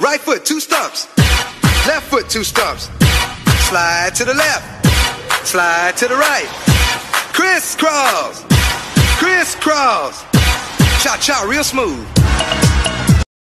Right foot, 2 stumps. Left foot, 2 stumps. Slide to the left. Slide to the right. Crisscross. Crisscross. Cha-cha, real smooth.